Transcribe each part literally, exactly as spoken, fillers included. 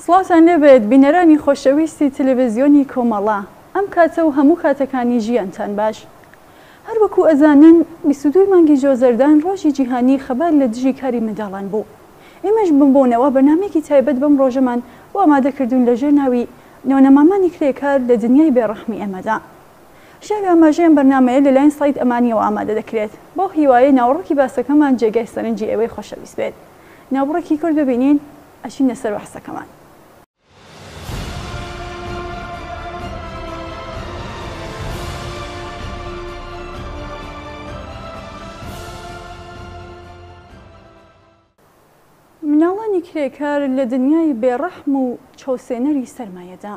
سڵاتان لێبێت بینەرانی خۆشەویستی تەلەڤیزیۆنی کۆمەڵا، ئەم کاتە و هەموو کاتەکانی ژیانتان باش. هەر وەکو ئەزانن بیست و دوو مانگی جۆزەردان ڕۆژی جیهانی خەبار لە دژی کاری منداڵان بوو. ئێمەش بمبوونەوە بەنامێکی تایبەت بەم ڕۆژەمان بۆ ئامادەکردوون لەژێر ناوی نێونەمامانی کرێکار لە دنیای بێڕەحمی ئێمەدا. شاوی ئاماژەیەم بەرنامەیە لەلایەن سایت ئەمانیەوە ئامادە دەکرێت بۆ هیوایە ناوەڕۆکی باسەکەمان جێگای سەرنجی ئێوەی خۆشەویست بێت. ناوەڕۆکی کورد ببینین ئەچینە سەر بەحسەکەمان. مناڵانی کرێکار لە دنیای بێڕەحم و چاوسێنەری سەرمایەدا.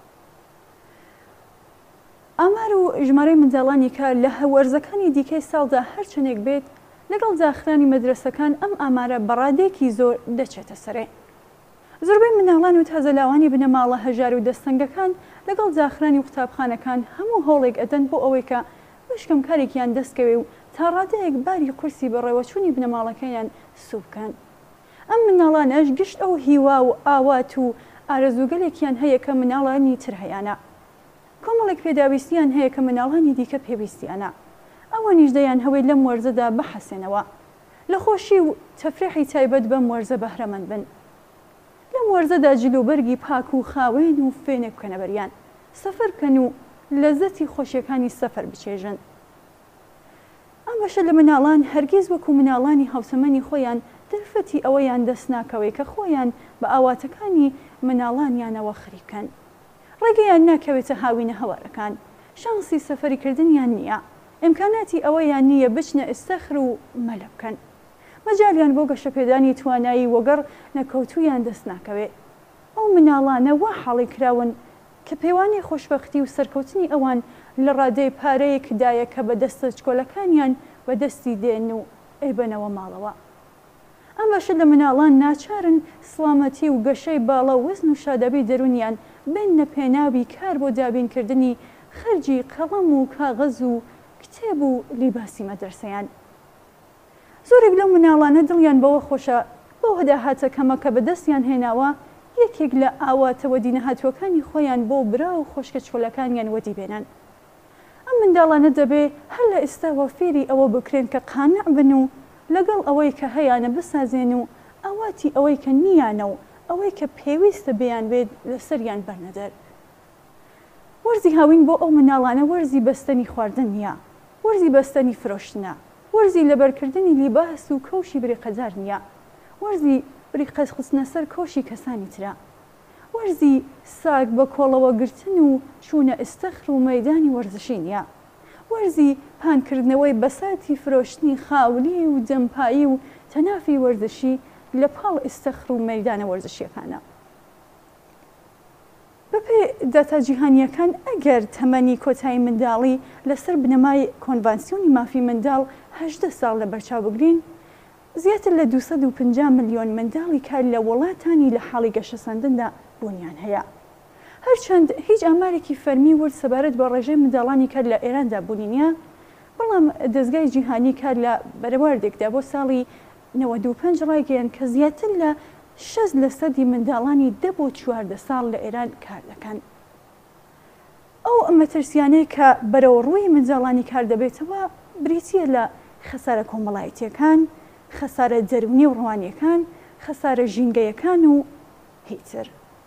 ئامار و ژمارەی منداڵانی کار لە هەوەرزەکانی دیکەی ساڵدا هەرچەندێک بێت لەگەڵ داخرانی مەدرسەکان ئەم ئامارە بەڕادێکی زۆر دەچێتە سەرێ. زۆربەی مناڵان و تازەلاوانی بنەماڵە هەژار و دەستەنگەکان لەگەڵ داخرانی و قوتابخانەکان هەموو هەوڵێک ئەدەن بۆ ئەوەی کە بشکەم کارێکیان دەستکەوێ و تا ڕادەیەک باری قورسی بەڕێوەچوونی بنەماڵەکەیان سوو بکەن. ئەم مناڵانەش گشت ئەو هیوا و ئاوات و ئارەزوگەلێکیان هەیە کە مناڵانی تر هەیەە. کۆمەڵێک پێداویستیان هەیە کە مناڵانی دیکە پێویستیانە. ئەوانیش دەیان هەوەی لەم وەرزەدا بەحەسێنەوە، لە خۆشی و تەفریحی تایبەت بەم وەرزە بەهرەمەند بن. لەم وەرزەدا جلوبەرگی پاک و خاوێن و فێنێ بکەنە بەریان، سەفەر بکەن و لەزەتی خۆشیەکانی سەفەر بچێژن. ئەم بەشە لە مناڵان هەرگیز وەکو مناڵانی هاوسەمەنی خۆیان دەرفەتی ئەوەیان دەست ناکەوێت کە خۆیان بە ئاواتەکانی مناڵانیانەوە خەریکن. ڕێگەیان ناکەوێتە هاوینە هەوارەکان، شانسی سەفەریکردنیان نییە، ئیمکاناتی ئەوەیان نییە بچنە ئستەخر و مەلە بکەن. مەجالیان بۆ گەشەپێدانی توانایی وەگەڕ نەکەوتویان دەست ناکەوێت. ئەو مناڵانە وا حاڵی کراون کە پەیوانی خۆشبەختی و سەرکەوتنی ئەوان لە ڕادەی پارەیەکدایە کە بە دەستە چکۆلەکانیان بە دەستی دێن و ئەیبەنەوە ماڵەوە. ئەم بەشە لە مناڵان ناچارن سڵامەتی و گەشەی باڵا وەزن و شادابی دەرونیان بێنە پێناوی کار بۆ دابینکردنی خەرجی قەڵەم و کاغەز و کتێب و لیباسی مەدرسەیان. زۆرێک لەو مناڵانە دڵیان بەوە خۆشە بۆ هەداهاتە کەمە کە بەدەستیان هێناوە یەکێک لە ئاواتە وەدی نەهاتووەکانی خۆیان بۆ برا و خۆشکە چۆلەکانیان وەدی بێنن. ئەم منداڵانە دەبێ هەر لە ئێستاوە فێری ئەوە بکرێن کە قانع بن و لەگەڵ ئەوەی کە هەیەە بسازێن و ئاواتی ئەوەی کە نییانە و ئەوەی کە پێویستە بێیان بێت لەسەریان بەرنەدەر. وەرزی هاوین بۆ ئەو مناڵانە وەرزی بەستنی خواردن نییە، وەرزی بەستنی فرۆشتنە، وەرزی لەبەرکردنی لیباس و کەوشی بریقەدار نییە، وەرزی بریقەت خستنە سەر کۆشی کەسانی ترە، وەرزی ساک بە کۆڵەوە گرتن و چوونە ئستەخر و مەیدانی وەرزشی نییە، وەرزی پانکردنەوەی بەساتی فرۆشتنی خاولی و دەمپایی و تەنافی وەرزشی لە پاڵ ئستەخر و مەیدانە وەرزشیەکانە. بەپێ داتا جیهانیەکان ئەگەر تەمەنی کۆتایی منداڵی لەسەر بنەمای کۆنڤانسیۆنی مافی منداڵ هەژدە ساڵ لە بەرچاو بگرین، زیاتر لە دووسەد و پەنجا ملیۆن منداڵی کار لە وڵاتانی لە حاڵی گەشەسەندندا بوونیان هەیە. هەرچەند هیچ ئامارێکی فەرمی ورد سەبارەت بە ڕێژەی منداڵانی کار لە ئێراندا بوونی نییە، بەڵام دەستگای جیهانی کار لە بەرەواردێکدا بۆ ساڵی نەوەد و پێنج ڕایگەیاند کە زیاتر لە شەست لە سەدی منداڵانی دە بۆ چواردە ساڵ لە ئێران کار دەکەن. ئەو مەترسیانەیە کە بەرەو ڕووی منداڵانی کار دەبێتەوە بریتیە لە خەسارە کۆمەڵایەتیەکان، خەسارە دەرونی و ڕوانیەکان، خەسارە ژینگەیەکان و هیتر.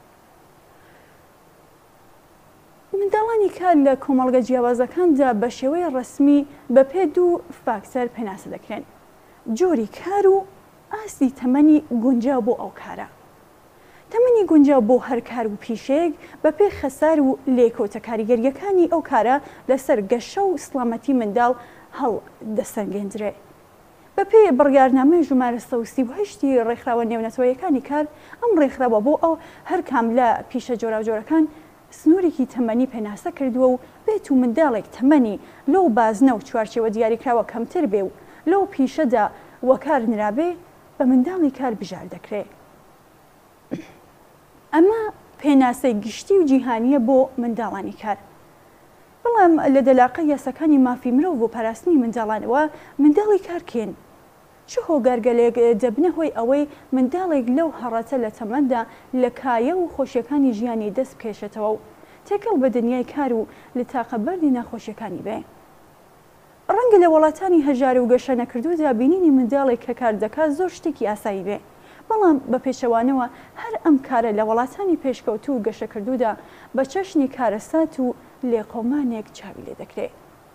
منداڵانی کار لە کۆمەڵگە جیاوازەکاندا بە شێوەی ڕسمی بە پێ دوو فاکتەر پێناسە دەکرێن: جۆری کار و ئاستی تەمەنی گونجاو بۆ ئەو کارە. تەمەنی گونجاو بۆ هەر کار و پیشەیەک بە پێ خەسار و لێکۆتە کاریگەریەکانی ئەو کارە لەسەر گەشە و سڵامەتی منداڵ هەڵ دەسەنگێنرێ. بە پێ بڕیارنامەی ژمارە سە و سی و هەشتی ڕێکخراوە نێونەتەوەیەکانی کار، ئەم ڕێکخراوە بۆ ئەو هەر کام لە پیشە جۆراوجۆرەکان سنوورێکی تەمەنی پێناسە کردووە و بێت و منداڵێک تەمەنی لەو بازنە و چوارچێوە دیاریکراوە کەمتر بێ و لەو پیشەدا وەکار نرابێ بە منداڵی کار بژار دەکرێت. ئەمە پێناسەی گشتی و جیهانیە بۆ منداڵانی کار. بەڵام لە دەلاقە یاساکانی مافی مرۆڤ بۆ پاراستنی منداڵانەوە منداڵی کارکێن چ هۆگارگەلێک دەبنە هۆی ئەوەی منداڵێک لەو هەڕەتە لە تەمەندا لە کایە و خۆشیەکانی ژیانی دەست بکێشێتەوە و تێکەڵ بە دنیای کار و لە تاقەبەری ناخۆشیەکانی بێ. ڕەنگە لە وڵاتانی هەژار و گەشە نەکردوودا بینینی منداڵێک کە کار دەکات زۆر شتێکی ئاسایی بێ، بەڵام بە پێچەوانەوە هەر ئەم کارە لە وڵاتانی پێشکەوتوو و گەشەکردوودا بە چەشنی کارەسات و لێقۆمانێک چاوی لێ دەکرێت.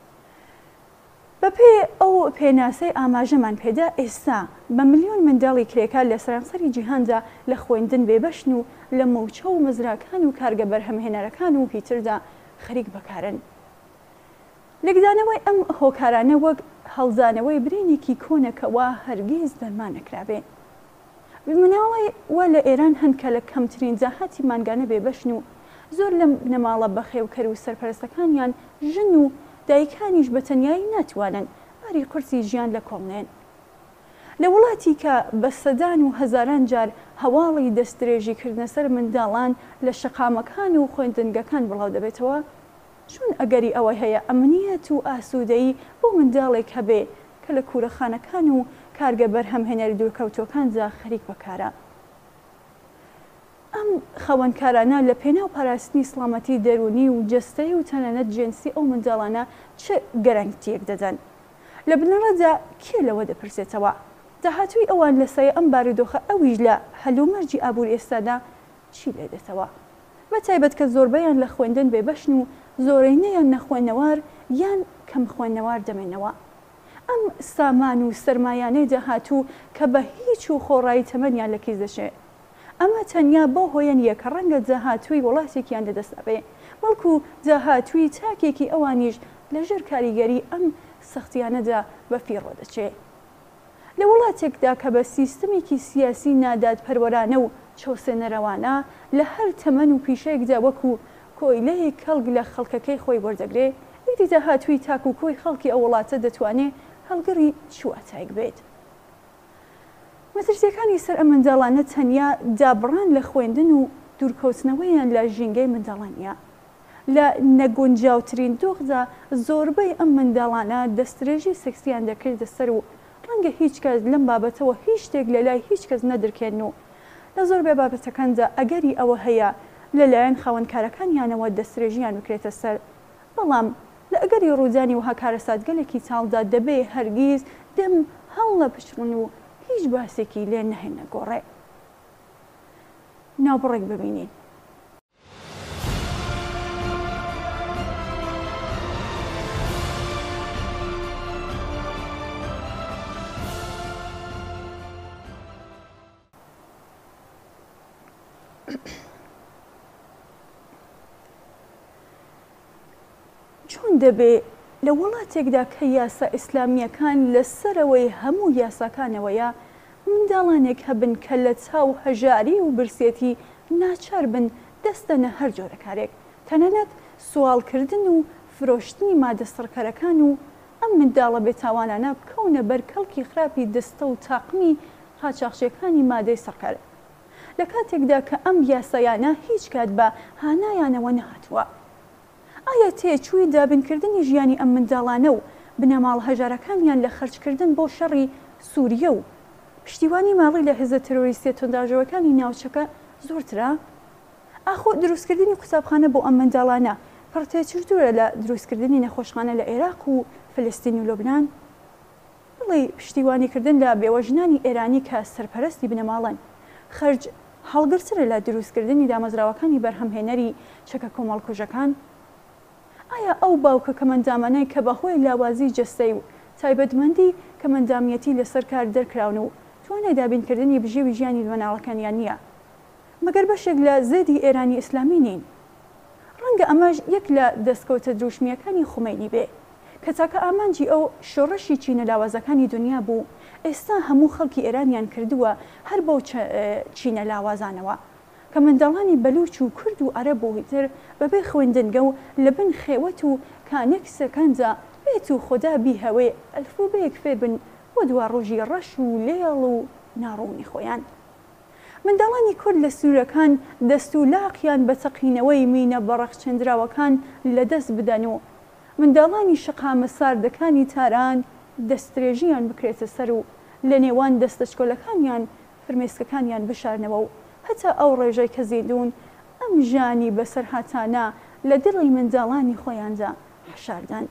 بەپێ ئەو پێناسەی ئاماژەمان پێدا ئێستا بە ملیۆن منداڵی کرێکار لە سەرانسەری جیهاندا لە خوێندن بێبەشن و لە موچە و مزراکان و کارگە بەرهەمهێنەرەکان و هیتردا خەریک بەکارن. لەگدانەوەی ئەم هۆکارانە وەک هەڵدانەوەی برینێکی کۆنەکەوە هەرگیز دەرمان نەکرابێ. مناڵی وا لە ئێران هەن کە لە کەمترین جاهاتی مانگانە بێبەشن و زۆر لەم نەماڵە بەخێوکەر و سەرپەرستەکانیان ژن و دایکانیش بە تەنیایی ناتوانن باری قورسی ژیان لە کۆڵنێن. لە وڵاتی کە بە سەدان و هەزاران جار هەواڵی دەستدرێژیکردنە سەر منداڵان لە شەقامەکان و خوێندنگەکان بڵاو دەبێتەوە، چون ئەگەری ئەوەی هەیە ئەمنیەت و ئاسوودەیی بۆ منداڵێک هەبێ کە لە کوورەخانەکان و کارگە بەرهەمهێنەری دوورکەوتۆکاندا خەریک بەکارە. ئەم خەوەنکارانە لە پێناو پاراستنی سڵامەتی دەرونی و جەستەی و تەنانەت جنسی ئەو منداڵانە چ گەرەنگتیەک دەدەن؟ لە بنەڕەتدا کێ لەوە دەپرسێتەوە؟ داهاتووی ئەوان لەسەر ئەم بارودۆخە ئەویش لە هەلومەرجی ئابووری ئێستادا چی لێ دێتەوە؟ بە تایبەت کە زۆربەیان لە خوێندن بێبەشن و زۆرینەیان نەخوێنەوار یان کەم خوێندنەوار دەمێنەوە. ئەم سامان و سەرمایانەی داهاتوو کە بە هیچ و خۆڕایی تەمەنیان لە کەس دەشێ، ئەمە تەنیا بۆ هۆیان یەکە ڕەنگە جاهاتووی وڵاتێکیان لەدەستابێ، بەڵکو جاهاتووی تاکێکی ئەوانیش لەژێر کاریگەری ئەم سەختیانەدا بەفیڕۆ دەچێ. لە وڵاتێکدا کە بە سیستەمێکی سیاسی نادادپەروەرانە و چەوسێنەرەوانە لە هەر تەمەن و پیشەیەکدا وەکو کۆیلەیەک کەڵک لە خەڵکەکەی خۆی وەردەگرێ، ئیدی داهاتووی تاک و کۆی خەڵکی ئەو وڵاتە دەتوانێت هەڵگەری چواتایک بێت. مەترسیەکانی سەر ئەم منداڵانە تەنیا دابڕان لە خوێندن و دوورکەوتنەوەیان لە ژینگەی منداڵانە. لە نەگونجاوترین دۆخدا زۆربەی ئەم منداڵانە دەستدرێژی سەکسیان دەکردە سەر و ڕەنگە هیچ کەس لەم بابەتەوە هیچ شتێک لە لای هیچ کەس نەدرکێن و لە زۆربەی بابەتەکاندا ئەگەری ئەوە هەیە لەلایەن خاوەنکارەکانیانەوە دەستدرێژیان بکرێتە سەر، بەڵام لە ئەگەری ڕوودانی وها کارەساتگەلێکی چاڵدا دەبێ هەرگیز دەم هەڵ لە پشڕن و هیچ باسێکی لێ نەهێنە گۆڕێ. ناوبڕێک ببینین. چۆن دەبێ لە وڵاتێکدا کە یاسا ئیسلامیەکان لەسەرەوەی هەموو یاساکانەوەیە منداڵانێک هەبن کە لە چاو هەژاری و برسێتی ناچار بن دەستەنە هەر جۆرە کارێک، تەنانەت سوالکردن و فرۆشتنی مادە سڕکەرەکان و ئەم منداڵە بێتاوانانە بکەونە بەر کەڵکی خراپی دەستە و تاقمی قاچاقچیەکانی مادەی سڕکەر، لە کاتێکدا کە ئەم یاسایانە هیچ کات بە هانایانەوە نەهاتووە. ئایا تێچووی دابینکردنی ژیانی ئەم منداڵانە و بنەماڵ هەژارەکانیان لە خەرجکردن بۆ شەڕی سووریە و پشتیوانی ماڵی لە هێزە تەرۆریستیە تۆنداژەوەکانی ناوچەکە زۆرترە؟ ئاخۆ دروستکردنی قوتابخانە بۆ ئەم منداڵانە پڕتێچردووە لە دروستکردنی نەخۆشخانە لە عێراق و فلستین و لۆبنان؟ بڵێ پشتیوانیکردن لە بێوەژنانی ئێرانی کە سەرپەرستی بنەماڵن خەرج هەڵگرترە لە دروستکردنی دامەزراوەکانی بەرهەمهێنەری چەکە کۆمەڵکوژەکان؟ ئایا ئەو باوکە کەمەندامانەی کە بەهۆی لاوازی جەستەی و تایبەتمەندی کەمەندامیەتی لەسەر کار دەرکراون و توانای دابینکردنی بژێوی ژیانی لەمەناڵەکانیان نییە، مەگەر بەشێک لە زێدی ئێرانی ئیسلامی نین؟ ڕەنگە ئەمەش یەک لە دەستکەوتە دروشمیەکانی خومینی بێ کە تاکە ئامانجی ئەو شۆڕەشی چینە لاوازەکانی دنیا بوو، ئێستا هەموو خەڵکی ئێرانیان کردووە هەر بەو چینە لاوازانەوە کە منداڵانی بەلوچ و کورد و عەرەب و هیتر بەبێ خوێندنگە و لە بن خێوەت و کانێکسەکاندا بێت و خۆدا بیهەوێ ئەلفوبەیەک فێر بن بۆ دوا ڕۆژی ڕەش و لێڵ و ناڕوونی خۆیان. منداڵانی کورد لە سوورەکان دەست و لاقیان بە تەقینەوەی مینە بەڕەخچەندراوەکان لەدەست بدەن و منداڵانی شقامە ساردەکانی تاران دەستدرێژیان بکرێتە سەر و لە نێوان دەستەشکۆلەکانیان فرمێسکەکانیان بشارنەوە و هەتا ئەو ڕێژەی کە زیندون ئەم ژانی بەسەرهاتانە لە دڵی منداڵانی خۆیاندا حەشاردان.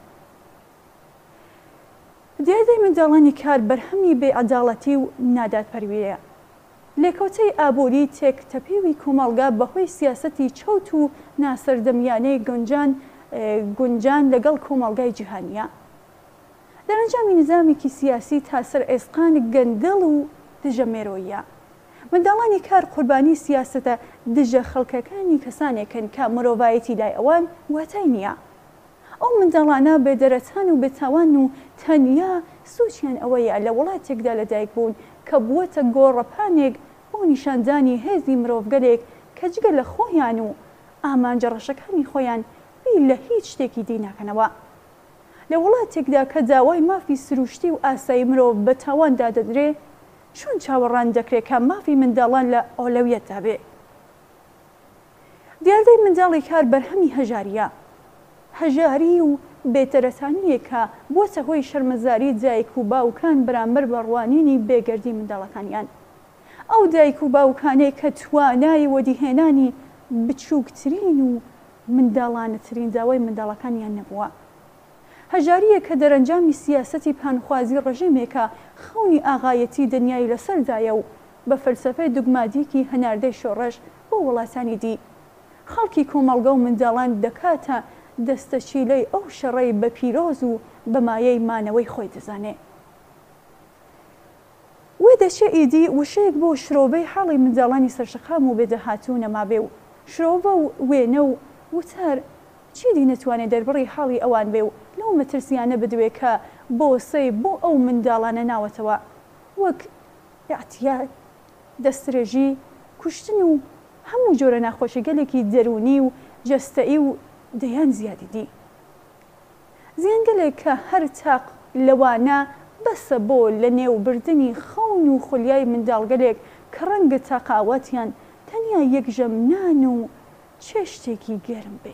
دیاردەی منداڵانی کار بەرهەمی بێعەداڵەتی و نادادپەرویەیە. لێکەوتەی ئابووری تێکتەپێوی کۆمەڵگا بەهۆی سیاسەتی چەوت و ناسەردەمیانەی گونجان گونجان لەگەڵ کۆمەڵگای جیهانیە. دەرەنجامی نظامێکی سیاسی تاسەر ئێسقان گەندەڵ و دژە مێرۆیە. منداڵانی کار قوربانی سیاسەتە دژە خەڵکەکانی کەسانێکن کە مرۆڤایەتی لای ئەوان واتای نییە. ئەو منداڵانە بێدەرەتان و بێتاوان و تەنیا سوچیان ئەوەیە لە وڵاتێکدا لەدایک بوون کە بووەتە گۆڕەپانێک بۆ نیشاندانی هێزی مرۆڤگەلێک کە جگە لە خۆیان و ئامانجە ڕەشەکانی خۆیان بی لە هیچ شتێکی دی ناکەنەوە. لە وڵاتێکدا کە داوای مافی سروشتی و ئاسایی مرۆڤ بە تاواندا دەدرێ، چۆن چاوەڕان دەکرێت کە مافی منداڵان لە ئۆلەویەتدا بێ؟ دیاردەی منداڵی کار بەرهەمی هەژاریە. هەژاری و بێتەرەتانیە کە بۆتە هۆی شەرمەزاری دایک و باوکان بەرامبەر بە ڕوانینی بێگەردی منداڵەکانیان. ئەو دایک و باوکانەی کە توانای وەدیهێنانی بچووکترین و منداڵانەترین داوای منداڵەکانیان نەبووە. هەژاریە کە دەرەنجامی سیاسەتی پانخوازی ڕژیمێکە خەونی ئاغایەتی دنیای لەسەردایە و بە فەلسەفەی دوگماتیکی هەناردەی شۆڕەش بۆ وڵاتانی دی خەڵکی کۆمەڵگە و منداڵان دەکاتە دەستەچیلەی ئەو شەڕەی بە پیرۆز و بەمایەی مانەوەی خۆی دەزانێ. وێ دەچێ ئیدی وشەیەک بۆ شرۆڤەی حاڵی منداڵانی سەرشەقام و بێدەهاتوو نەمابێ و شرۆڤە و وێنە و وتار چیدی نەتوانێت دەربڕی حاڵی ئەوان بێ و لەو مەترسیانە بدوێ کە بۆسەی بۆ ئەو منداڵانە ناوەتەوە، وەک ئەعتیاد، دەسترێژی، کوشتن و هەموو جۆرە ناخۆشی گەلێکی دەرونی و جەستەئی و دەیان زیادی دی. زیانگەلێک کە هەر تاق لەوانە بەسە بۆ لە نێوبردنی خەون و خولیای منداڵگەلێک کە ڕەنگە تاقاوەتیان تەنیا یەک ژەمنان و چێشتێکی گەرم بێ.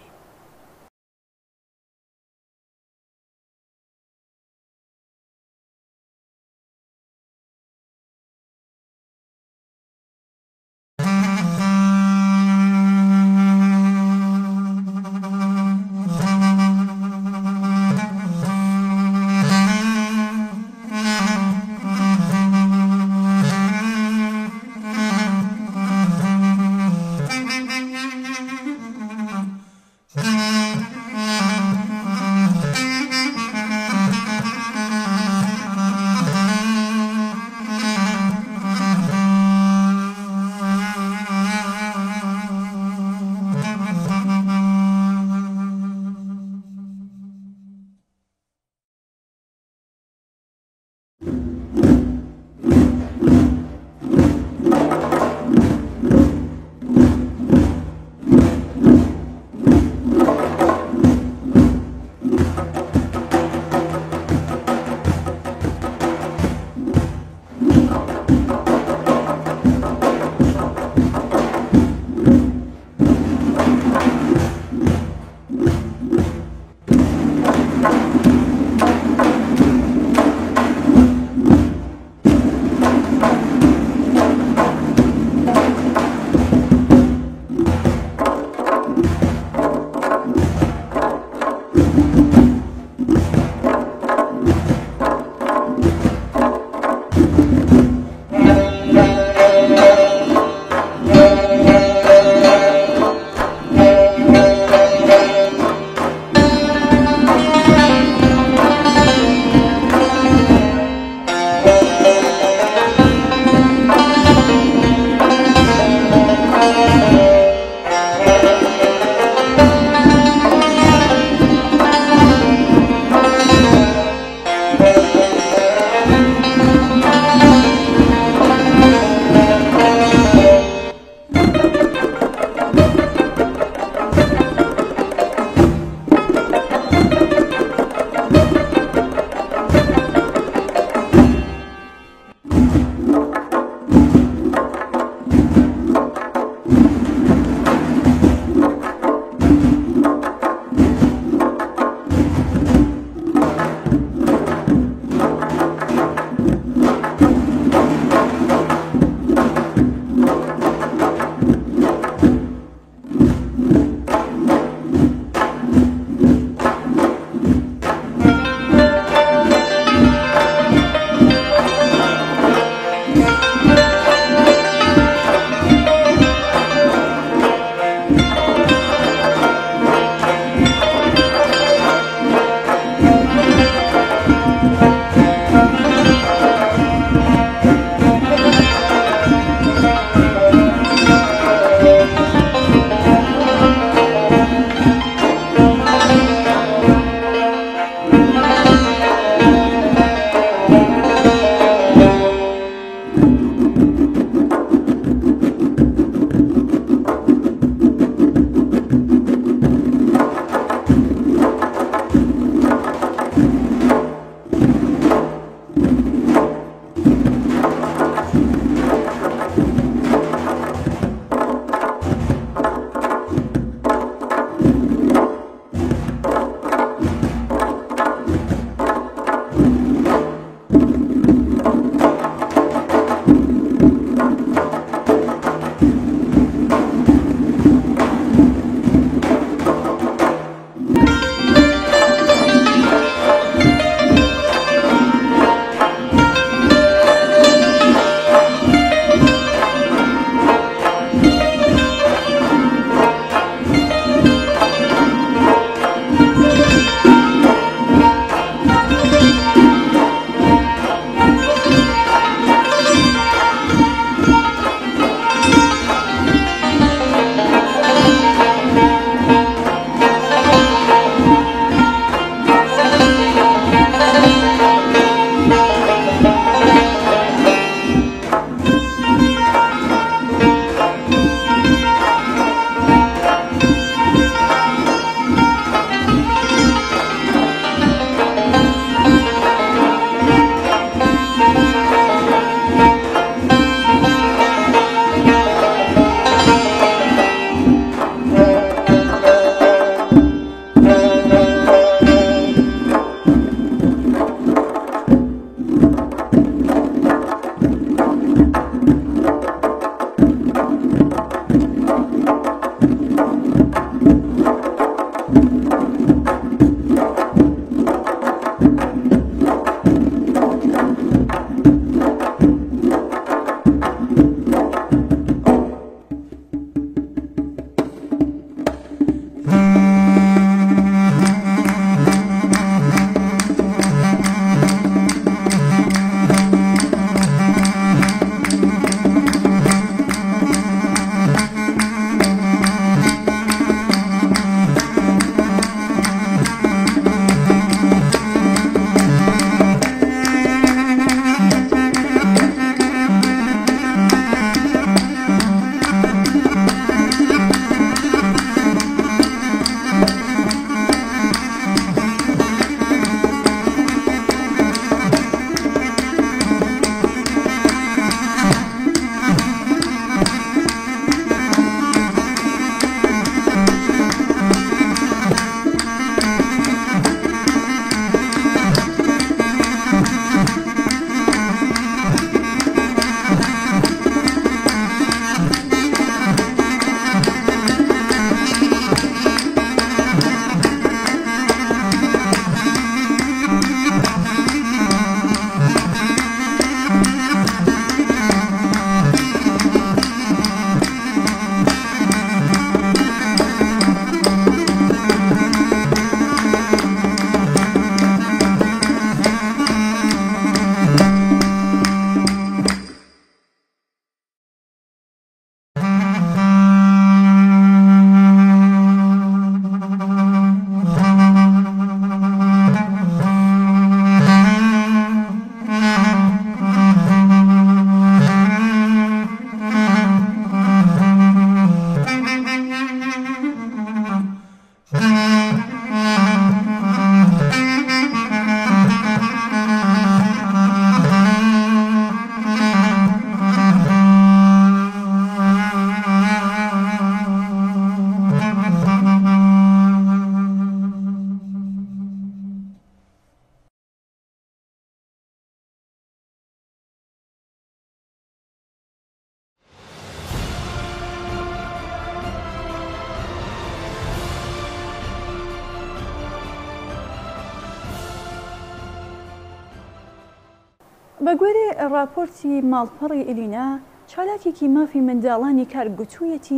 بە گوێرە راپۆرتی ماڵپەڕی ئیلینا، چالاکێکی مافی منداڵانی کار گوتوویەتی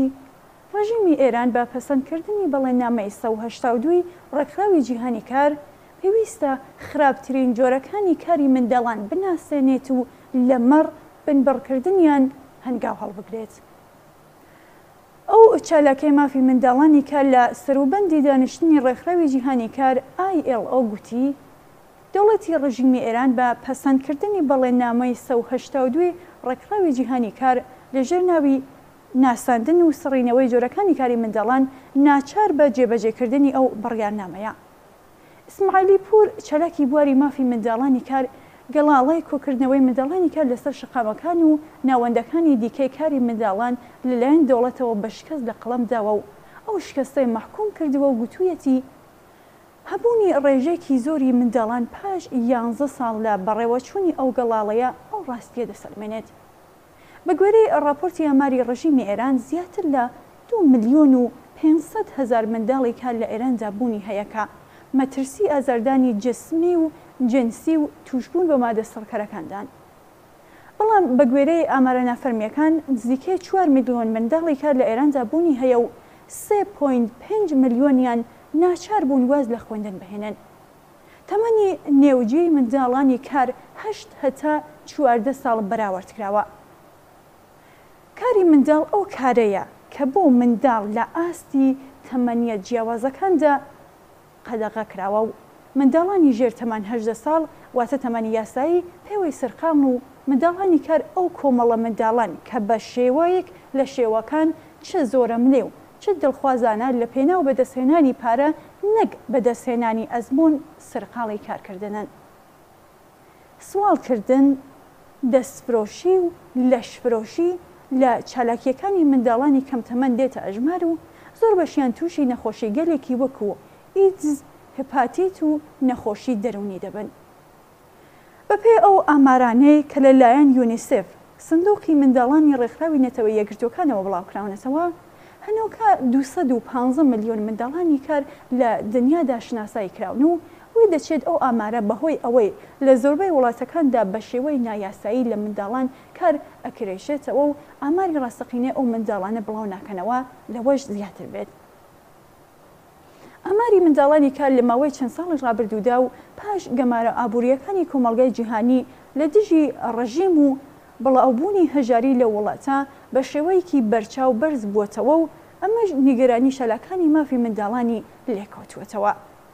ڕژیمی ئێران بە پەسەندکردنی بەڵێنامەی سە و هەشتا و دووی ڕێکخراوی جیهانی کار پێویستە خراپترین جۆرەکانی کاری منداڵان بناسێنێت و لەمەڕ بنبڕکردنیان هەنگاو هەڵبگرێت. ئەو چالاکەی مافی منداڵانی کار لە سەروبەندی دانیشتنی ڕێکخراوی جیهانی کار آی ئێل ئۆ گوتی دەوڵەتی ڕژیمی ئێران بە پەسەندکردنی بەڵێنامەی سە و هەشتا و دووی ڕێکخراوی جیهانی کار لەژێر ناوی ناساندن و سڕینەوەی جۆرەکانی کاری منداڵان ناچار بە جێبەجێکردنی ئەو بڕیارنامەیە. ئیسماعیلی پور چالاکی بواری مافی منداڵانی کار گەڵاڵای کۆکردنەوەی منداڵانی کار لەسەر شقامەکان و ناوەندەکانی دیکەی کاری منداڵان لەلایەن دەوڵەتەوە بە شکست لە قەڵەم داوە و ئەو شکستەی مەحکوم کردووە و گوتوویەتی هەبوونی ڕێژێکی زۆری منداڵان پاش یانزە ساڵ لە بەڕێوەچوونی ئەو گەڵاڵەیە ئەو ڕاستیە دەسەلمێنێت. بە گوێرەی راپۆرتی ئاماری ڕژیمی ئێران زیاتر لە دوو ملیۆن و پێنج هەزار منداڵی کار لە ئێراندا بوونی هەیەکە مەترسی ئازاردانی جسمی و جنسی و توشبوون بە مادە سەڵکەرەکاندان. بەڵام بە گوێرەی ئامارە نافەرمیەکان نزیکەی چوار ملیۆن منداڵی کار لە ئێراندا بوونی هەیە و سێ پۆینت پێنج ملیۆنیان ناچار بوون واز لە خوێندن بهێنن. تەمەنی نێوجێی منداڵانی کار هەشت هەتا چواردە ساڵ بەراوردکراوە. کاری منداڵ ئەو کارەیە کە بۆ منداڵ لە ئاستی تەمەنیە جیاوازەکاندا قەدەغە کراوە و منداڵانی ژێر تەمان هەژدە ساڵ واتە تەمەنی یاسایی پێوەی سەرقام و منداڵانی کار ئەو کۆمەڵە منداڵان کە بە شێوەیەک لە شێوەکان چ زۆرە ملێ و چ دڵخوازانە لە پێناو بەدەستهێنانی پارە نەک بەدەستهێنانی ئەزمون سەرقاڵی کارکردنن. سواڵکردن، دەستفرۆشی و لەشفرۆشی لە چالاکیەکانی منداڵانی کەمتەمەن دێتە ئەژمار و زۆر بەشیان تووشی نەخۆشی گەلێکی وەکو ئیدز، هپاتیت و نەخۆشی دەرونی دەبن. بەپێ ئەو ئامارانەی کە لەلایەن یونیسف سندوقی منداڵانی ڕێکخراوی نەتەوەی یەکگرتوەکانەوە بڵاوکراونەتەوە هەنووکە دووسەد و پانزە ملیۆن منداڵانی کار لە دنیادا شناسایی کراون و وی دەچێت ئەو ئامارە بەهۆی ئەوەی لە زۆربەی وڵاتەکاندا بە شێوەی نایاسایی لە منداڵان کار ئەکرێشێتەوە و ئاماری ڕاستەقینەی ئەو منداڵانە بڵاو ناکەنەوە لەوەش زیاتر بێت. ئەماری منداڵانی کار لە ماوەی چەند ساڵی ڕابردوودا و پاش گەمارە ئابوووریەکانی کۆمەڵگەی جیهانی لە دژی ڕەژیم و بڵاوبوونی هەژاری لە وڵاتە بە شێوەیەکی بەرچاو بەرز بووەتەوە و ئەمەش نیگەرانی شەلەکانی مافی منداڵانی لێکەوتووەتەوە.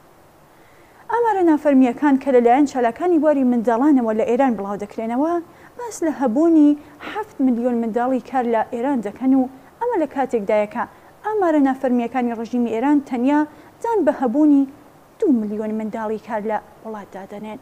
ئامارە نافەرمیەکان کە لەلایەن شەلەکانی بواری منداڵانەوە لە ئێران بڵاو دەکرێنەوە باس لە هەبوونی هەفت ملیۆن منداڵی کار لە ئێران دەکەن و ئەمە لە کاتێکدایەکە ئامارە نافەرمیەکانی ڕژیمی ئێران تەنیا دان بە هەبوونی دوو ملیۆن منداڵی کار لە وڵاتدا دەنێن.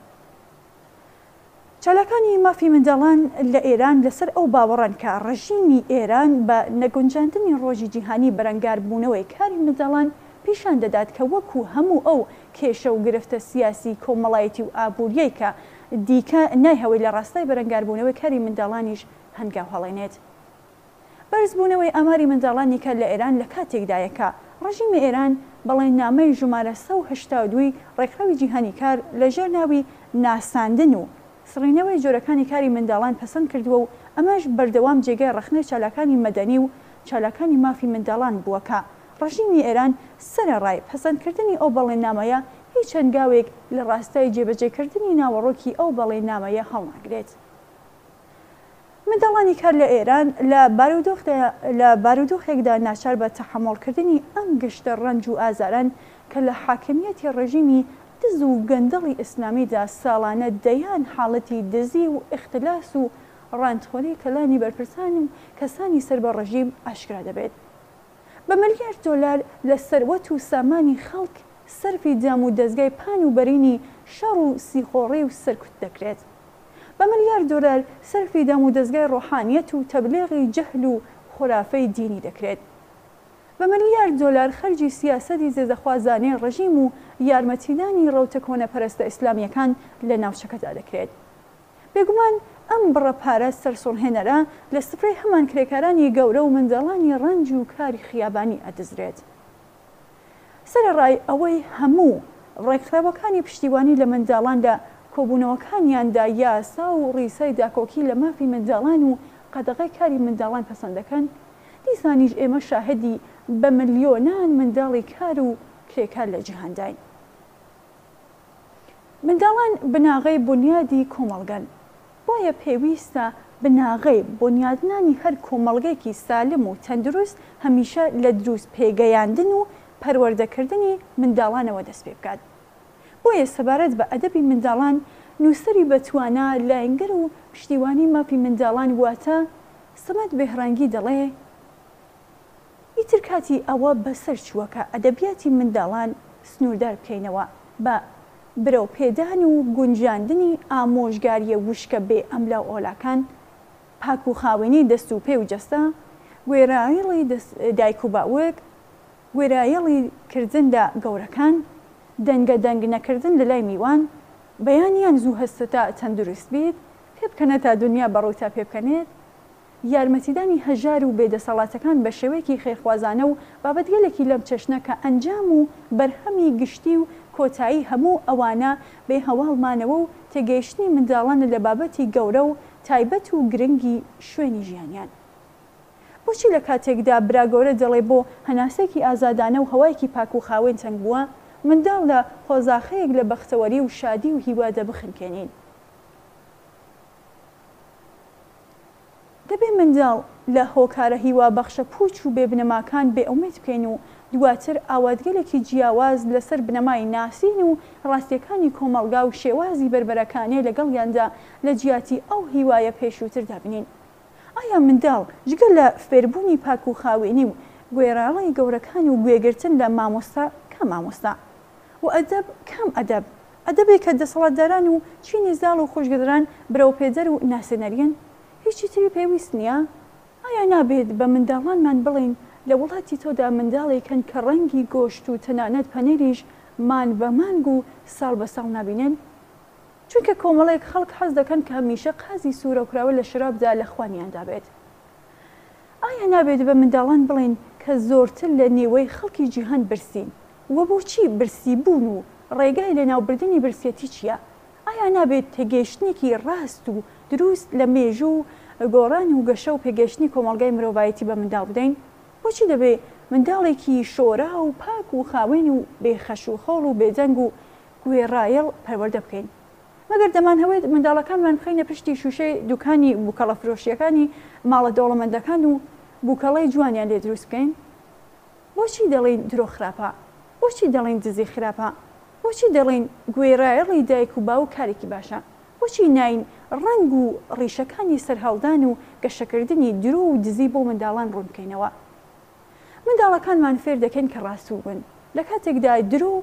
چالەکانی مافی منداڵان لە ئێران لەسەر ئەو باوەڕان کە ڕژیمی ئێران بە نەگونجاندنی ڕۆژی جیهانی بەرەنگار بوونەوەی کاری منداڵان پیشان دەدات کە وەکو هەموو ئەو کێشە و گرفتە سیاسی کۆمەڵایەتی و ئابوووریەی کە دیکە نایهەوەی لە ڕاستای بەرەنگاربوونەوەی کاری منداڵانیش هەنگاو هەڵێنێت. بەرزبوونەوەی ئاماری منداڵانی کە لە ئێران لە کاتێکدایەکە ڕژیمی ئێران بەڵێننامەی ژمارە سە و هەشتا و دوی ڕێکخراوی جیهانی کار لەژێر ناوی ناساندن و سڕینەوەی جۆرەکانی کاری منداڵان پەسەند کردووە و ئەمەش بەردەوام جێگای ڕخنەی چالاکانی مەدەنی و چالاکانی مافی منداڵان بووەکە ڕژیمی ئێران سەرەڕای پەسەندکردنی ئەو بەڵێننامەیە هیچ هەنگاوێک لە ڕاستای جێبەجێکردنی ناوەڕۆکی ئەو بەڵێننامەیە هەڵناگرێت. منداڵانی کار لە ئێران لە بارودۆخێکدا ناچار بە تەحەمۆڵکردنی ئەم گشتە ڕەنج و ئازاران کە لە حاکمیەتی ڕژیمی دز و گەندەڵی ئیسلامیدا ساڵانە دەیان حاڵەتی دزی و اختلاس و ڕاندخۆری کەلانی بەرپرسان و کەسانی سەر بە ڕژیم ئاشکرا دەبێت. بە ملیار دۆلار لە سەروەت و سامانی خەڵک سەرفی دام و دەستگای پان و بەرینی شەڕ و سیخۆڕی و سەرکوت دەکرێت. بە ملیار دۆلار سەرفی دام و دەستگای ڕۆحانیەت و تەبلیغی جەهل و خۆرافەی دینی دەکرێت. بە ملیار دۆلار خەرجی سیاسەتی زێزەخوازانەی ڕژیم و یارمەتیدانی ڕەوتە کۆنەپەرستە ئیسلامیەکان لە ناوچەکەدا دەکرێت. بێگومان ئەم بڕەپارە سەرسوڕهێنەرە لە سفرەی هەمان کرێکارانی گەورە و منداڵانی ڕەنج و کاری خیابانی ئەدەزرێت. سەرەڕای ئەوەی هەموو ڕێکخراوەکانی پشتیوانی لە منداڵان لە کۆبوونەوەکانیاندا یاسا و ڕیسای داکۆکی لە مافی منداڵان و قەدەغەی کاری منداڵان پەسەند دەکەن، دیسانیش ئێمە شاهدی بە ملیۆنان منداڵی کار و کرێکار لە جیهانداین. منداڵان بناغەی بنیادی کۆمەڵگەن، بۆیە پێویستە بناغەی بنیادنانی هەر کۆمەڵگەیەکی سالم و تەندروست هەمیشە لە دروست پێگەیاندن و پەروەردەکردنی منداڵانەوە دەست پێ بکات. بۆیە سەبارەت بە ئەدەبی منداڵان نووسەری بەتوانە لاینگەر و پشتیوانی مافی منداڵان واتە سەمەد بێهڕەنگی دەڵێ ئیتر کاتی ئەوە بەسەر چووەکە ئەدەبیاتی منداڵان سنووردار بکەینەوە بە برەو پێدان و گونجاندنی ئامۆژگاریە وشکە بێ ئەملا و ئۆلاکان، پاک و خاوێنی دەست و پێ و جەستە، گوێرایڵی دایک و باوک، گوێرایڵی کردن لە گەورەکان، دەنگە دەنگ نەکردن لە لای میوان، بەیانیان زوو هەستە تا تەندروست بیت، پێ بکەنە تا دنیا بەڕووتا پێ بکەنێت، یارمەتیدانی هەژار و بێدەسەڵاتەکان بە شێوەیەکی خێرخوازانە و بابەتگەلێکی لەم چەشنە کە ئەنجام و بەرهەمی گشتی و کۆتایی هەموو ئەوانە بێ هەواڵمانەوە و تێگەیشتنی منداڵانە لە بابەتی گەورە و تایبەت و گرنگی شوێنی ژیانیان. بۆچی لە کاتێکدا برا گەورە دەڵێ بۆ هەناسێکی ئازادانە و هەوایەکی پاک و خاوێن تەنگ بووە، منداڵ لە خۆزاخەیەک لە بەختەوەری و شادی و هیوادە بخنکێنین. دەبێ منداڵ لە هۆکارە هیوا بەخشە پوچ و بێبنەماکان بێ ئومێد بکەین و دواتر ئاوادگەلێکی جیاواز لەسەر بنەمای ناسین و ڕاستیەکانی کۆمەڵگا و شێوازی بربەرەکانەی لەگەڵیاندا لە جیاتی ئەو هیوایە پێشووتردا بنین. ئایا منداڵ جگە لە فێربوونی پاک و خاوێنی و گوێراڵی گەورەکان و گوێگرتن لە مامۆستا کە مامۆستا و ئەدەب کام ئەدەب ئەدەبێک کە دەسەڵاتداران و چینی زاڵ و خۆشگەدران برەو پێدەر و ناسێنەریەن هیچی تری پێویست نییە؟ ئایا نابێت بە منداڵانمان بڵین لە وڵاتی تۆدا منداڵێکن کە ڕەنگی گۆشت و تەنانەت پەنێریش مان بە مانگ و ساڵ بە ساڵ نبینێن؟ چونکە کۆمەڵێک خەڵک حەز دەکەن کە هەمیشە قازی سوورەوکراوە لە شرابدا لە خوانیاندا بێت. ئایا نابێت بە منداڵان بڵین کە زۆرتر لە نێوەی خەڵکی جیهان برسین وە بۆچی برسی بوون و ڕێگای لە ناوبردننی برسێتی چییە؟ ئایا نابێت تێگەیشتێکی ڕاست و دروست لە مێژوو گۆڕان و گەشە و پێگەشتنی کۆمەڵگای مرۆڤایەتی بە منداڵ بدەین؟ بۆچی دەبێت منداڵێکی شۆرا و پاک و خاوێن و بێخەش و خۆڵ و بێجەنگ و گوێڕایەڵ پەروەردە بکەین. مەگەر دەمان هەوێت منداڵەکانمان بخەینە پشتی شوشەی دوکانی بووکەڵە فرۆشیەکانی ماڵە دەوڵەمەندەکان و بووکەڵەی جوانیان لێ دروست بکەین؟ بۆچی دەڵێن درۆ خراپە؟ بۆچی دەڵێن دزی خراپە؟ بۆچی دەڵێن گوێڕایەڵی دایک و باو کارێکی باشە؟ بۆچی ناین ڕنگ و ڕیشەکانی سەرهەڵدان و گەشەکردنی درۆ و دزی بۆ منداڵان ڕوون بکەینەوە؟ منداڵەکانمان فێر دەکەین کە ڕاستوو بن لە کاتێکدا درۆ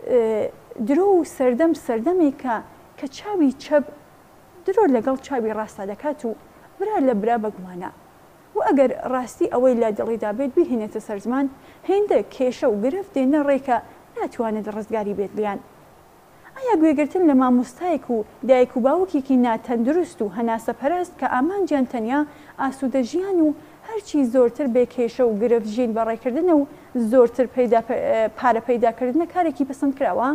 درۆ و سەردەم سەردەمێکە کە چاوی چەب درۆ لەگەڵ چاوی ڕاستە دەکات و برا لە برا بەگومانە و ئەگەر ڕاستی ئەوەی لا دڵیدا بێت بهێنێتە سەر زمان هێندە کێشە و گرفت دێنە ڕێکە ناتوانێت ڕزگاری بێت لیان. ئایا گوێگرتن لە مامۆستایەک و دایک و باوکێکی ناتەندروست و هەناسە پەرست کە ئامانجیان تەنیا ئاسوودە ژیان و هەرچی زۆرتر بێ کێشە و گرفت ژین بەڕێکردنە و زۆرتر پارە پەیداکردنە کارێکی پسند کراوە؟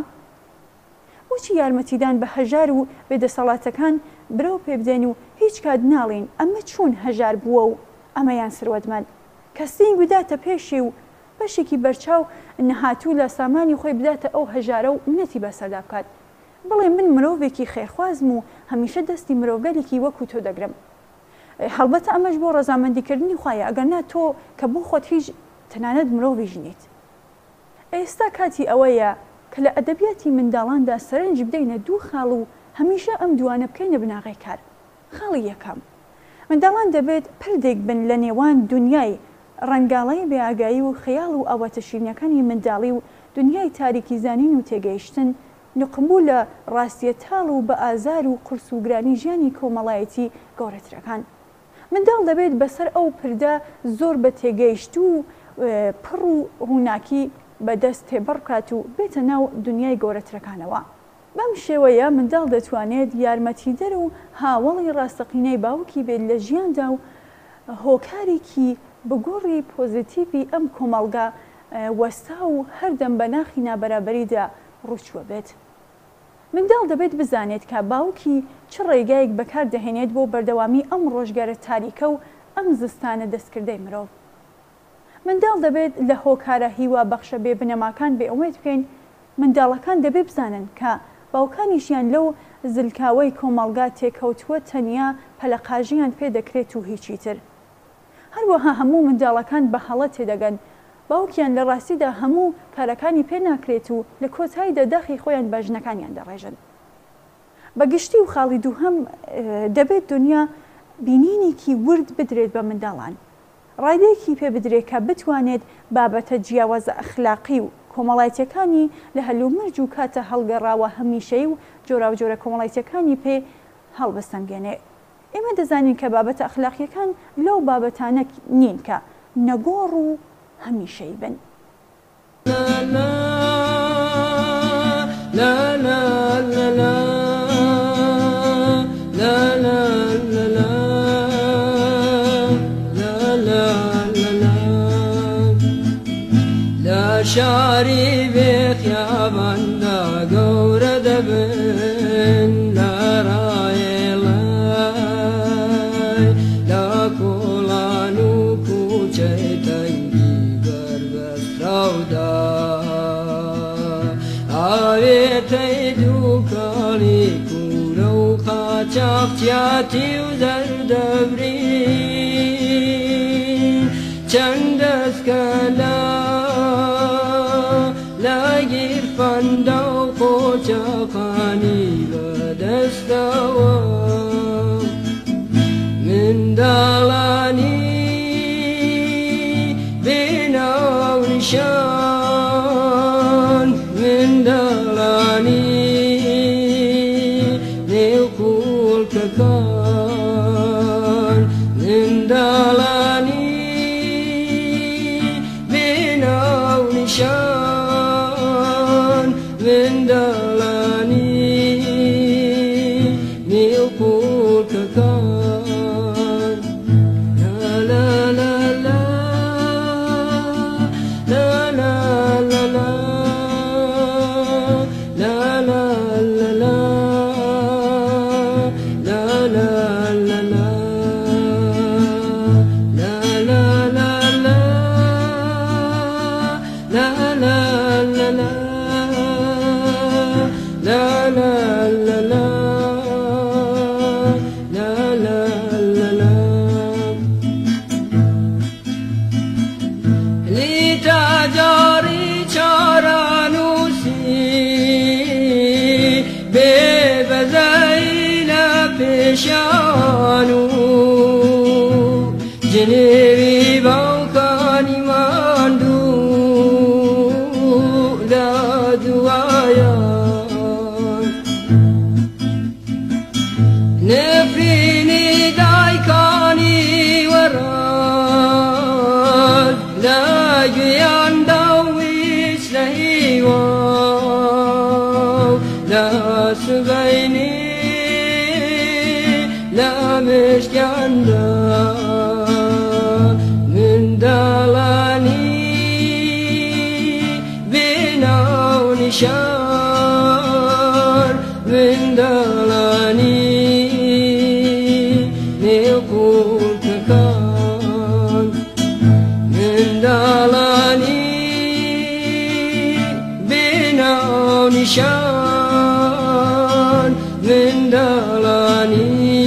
بۆچی یارمەتیدان بە هەژار و بێدەسەڵاتەکان برەو پێ بدەین و هیچ کات ناڵین ئەمە چۆن هەژار بووە و ئەمەیان سروەتمەند کە سنگ بداتە پێشی و بەشێکی بەرچاو نەهاتوو لە سامانی خۆی بداتە ئەو هەژارە و منەتی بەسەردا بکات بڵێ من مرۆڤێکی خێرخوازم و هەمیشە دەستی مرۆڤگەلێکی وەکو تۆ دەگرم. هەڵبەتە ئەمەش بۆ ڕەزامەندیکردنی خوایە ئەگەرنا تۆ کە بۆ خۆت هیچ تەنانەت مرۆڤیش نیت. ئێستا کاتی ئەوەیە کە لە ئەدەبیاتی منداڵاندا سەرنج بدەینە دوو خاڵ و هەمیشە ئەم دوانە بکەینە بناغی کار. خاڵی یەکەم، منداڵان دەبێت پردێک بن لە نێوان دنیای ڕەنگاڵی بێئاگایی و خەیاڵ و ئەوەتە شیرینەکانی منداڵی و دنیای تاریکی زانین و تێگەیشتن نقمبوو لە ڕاستیەتاڵ و بە ئازار و قرس و گرانی ژیانی کۆمەڵایەتی گەورەترەکان. منداڵ دەبێت بەسەر ئەو پردە زۆر بە تێگەیشت و پڕ و ڕووناکی بەدەست تێبڕکات و بێتە ناو دنیای گەورەترەکانەوە. بەم شێوەیە منداڵ دەتوانێت یارمەتیدەر و هاوڵی ڕاستەقینەی باوکی بێت لە ژیاندا و هۆکارێکی بگۆڕی پۆزیتیڤی ئەم کۆمەڵگا وەستا و هەردەم بە ناخی نابەرابەریدا ڕووچوە بێت. منداڵ دەبێت بزانێت کە باوکی چ ڕێگایەک بەکار دەهێنێت بۆ بەردەوامی ئەم ڕۆژگارە تاریکە و ئەم زستانە دەستکردەی مرۆڤ. منداڵ دەبێت لە هۆکارە هیوا بەخشە بێ بنەماکان بێ ئومێد بکەین. منداڵەکان دەبێت بزانن کە باوکانیشیان لەو زلکاوەی کۆمەڵگا تێکەوتووە تەنیا پەلەقاژیان پێ دەکرێت و هیچی تر. هەروەها هەموو منداڵەکان بە هەڵە تێدەگەن باوکیان لە ڕاستیدا هەموو کارەکانی پێ ناکرێت و لە کۆتاییدا داخی خۆیان باژنەکانیان دەڕێژن. بەگشتی و خاڵی دووهەم دەبێت دنیا بینینێکی ورد بدرێت بە منداڵان. ڕایدێکی پێ بدرێت کە بتوانێت بابەتە جیاوازە ئەخلاقی و کۆمەڵایەتیەکانی لە هەلومەرج و کاتە هەڵگەڕاوە هەمیشەی و جۆرا و جۆرە کۆمەڵایەتیەکانی پێ هەڵبەستەنگێنێ. ئێمە دەزانین کە بابەتە ئەخلاقیەکان لەو بابەتانە نین کە نەگۆڕ و هەمیشەی بن. شاری بێخیاباندا گەورە دەبن لە ڕایڵای لە کۆڵان و کوچەی تەنگی بەربەستراودا ئاوێتەی دووکەڵی کوورە و قاچاقچیاتی و دەردەبرین چەند دەستکە لە لاگیر فەندە و قۆچەقانی بەدەستەوە منداڵانی بێناو نیشان منداڵانی نێو کوڵکەکان منداڵانی بێناو نیشان منداڵانی نێو کوڵکەکان لا لا لا لا لا لا لا لا لا لا لا لا Shanu Genevi Baukani Mandu La Duaya Nefrini Daikani Warad La Guyanda Wich Lahiwa La Sugaini La Meshkanda Mendalani Binau Nishan Mendalani Nilkutakan Mendalani Binau Nishan Mendalani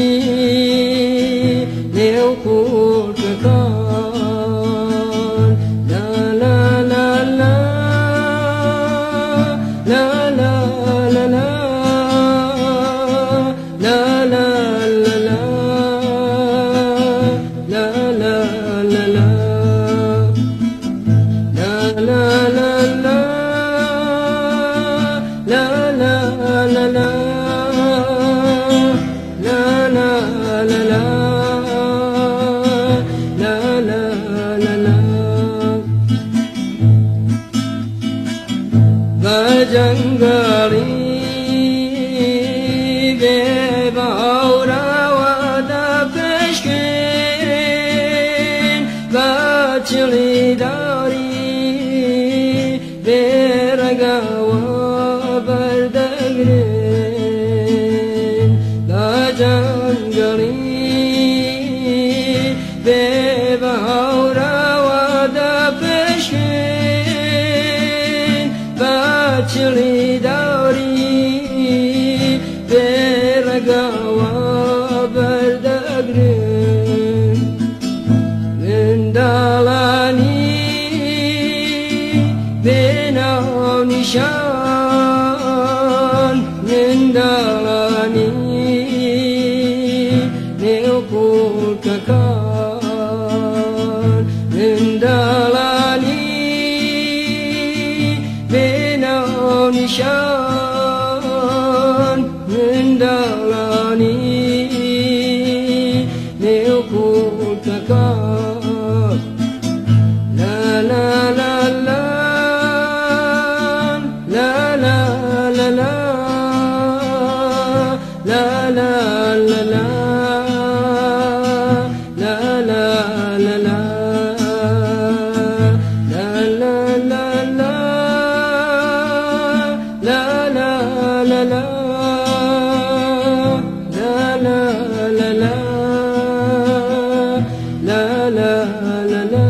Jangali Beba Aura Wada Peshkin Bachili Dari Beragawa Bardagrin Jangali Beba Aura Wada Peshkin Bachili Dari Beragawa Bardagrin Mendalani Binau Nishan Mendalani Nilkutakan Mendalani Binau Nishan Mendalani Nilkutakan La la la la La la la la La la la la La la la la La la la la La la la la La la la la La la la la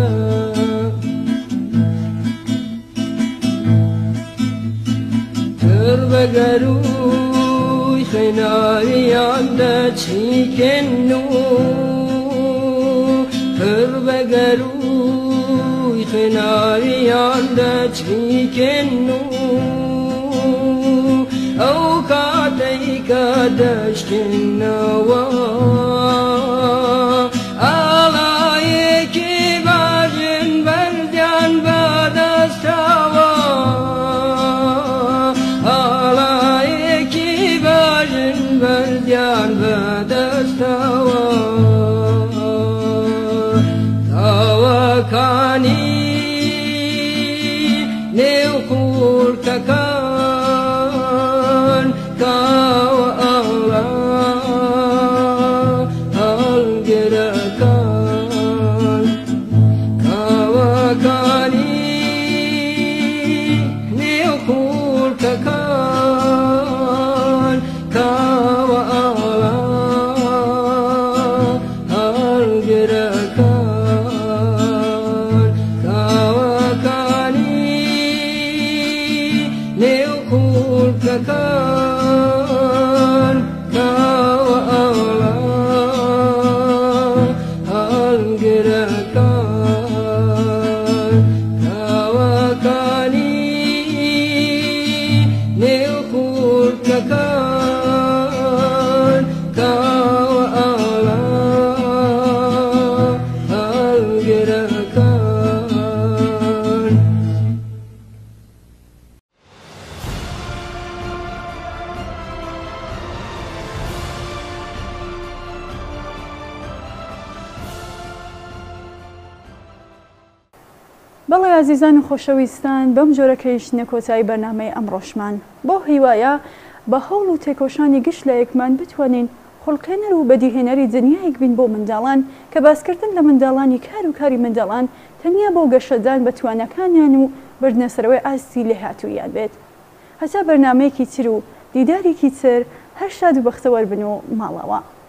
Terbagaruy khinari anda chikennu Terbagaruy khinari anda chikennu أوقاتيك دشكنوا عليك باجن بردان بعد استوى عليك باجن بردان بعد استوى توكاني نقول ككان kau Allah al-gerakan kau akani niukul kakan kau Allah al-gerakan kau akani نێو خوڵکەکان کاوە ئاڵا هەڵگرەکان کاوەکانی نێو خوڵکەکان کاوە ئاڵا هەڵگرەکان بەڵێ ئازیزان و خۆشەویستان بەم جۆرە کەیشتنە کۆتایی بەرنامەی ئەمڕۆشمان بۆ هیوایە بە هەوڵ و تێکۆشانی گشت لە یەکمان بتوانین خوڵقێنەر و بەدیهێنەری دنیایەک بین بۆ منداڵان کە باسکردن لە منداڵانی کار و کاری منداڵان تەنیا بۆ گەشەدان بە توانەکانیان و بردنەسەرەوەی ئاستی لێهاتوویان بێت هەتا بەرنامەیەکی تر و دیدارێکی تر هەر شاد و بەختەوەر بن و ماڵەوە.